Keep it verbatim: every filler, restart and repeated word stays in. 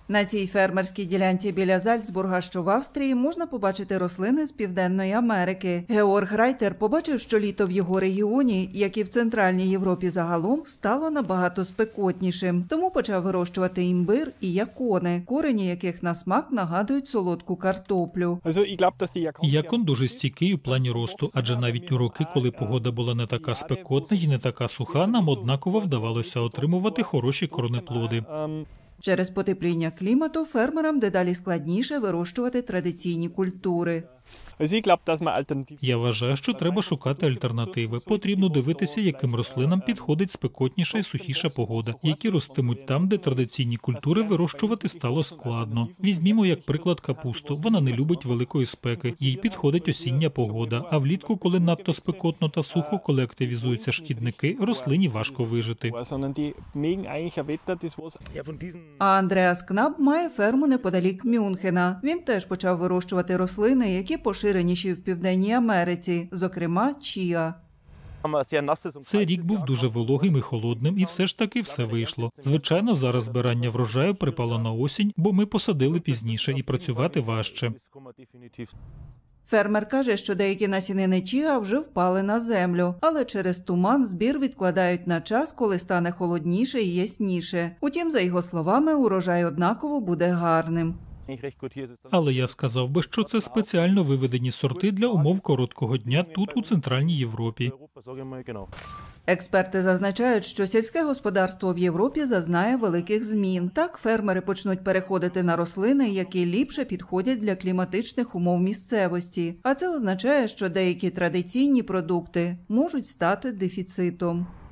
На цій фермерській ділянці біля Зальцбурга, що в Австрії, можна побачити рослини з Південної Америки. Георг Райтер побачив, що літо в його регіоні, як і в Центральній Європі загалом, стало набагато спекотнішим. Тому почав вирощувати імбир і якони, корені яких на смак нагадують солодку картоплю. Якон дуже стійкий у плані росту, адже навіть у роки, коли погода була не така спекотна і не така суха, нам однаково вдавалося отримувати хороші корнеплоди. Через потепління клімату фермерам дедалі складніше вирощувати традиційні культури. Я вважаю, що треба шукати альтернативи. Потрібно дивитися, яким рослинам підходить спекотніша і сухіша погода, які ростимуть там, де традиційні культури вирощувати стало складно. Візьмімо, як приклад, капусту. Вона не любить великої спеки, їй підходить осіння погода. А влітку, коли надто спекотно та сухо, коли активізуються шкідники, рослині важко вижити. А Андреас Кнаб має ферму неподалік Мюнхена. Він теж почав вирощувати рослини, які поширеніші в Південній Америці, зокрема чіа. Цей рік був дуже вологим і холодним, і все ж таки все вийшло. Звичайно, зараз збирання врожаю припало на осінь, бо ми посадили пізніше і працювати важче. Фермер каже, що деякі насінини чіа вже впали на землю, але через туман збір відкладають на час, коли стане холодніше і ясніше. Утім, за його словами, урожай однаково буде гарним. Але я сказав би, що це спеціально виведені сорти для умов короткого дня тут, у Центральній Європі. Експерти зазначають, що сільське господарство в Європі зазнає великих змін. Так, фермери почнуть переходити на рослини, які ліпше підходять для кліматичних умов місцевості. А це означає, що деякі традиційні продукти можуть стати дефіцитом.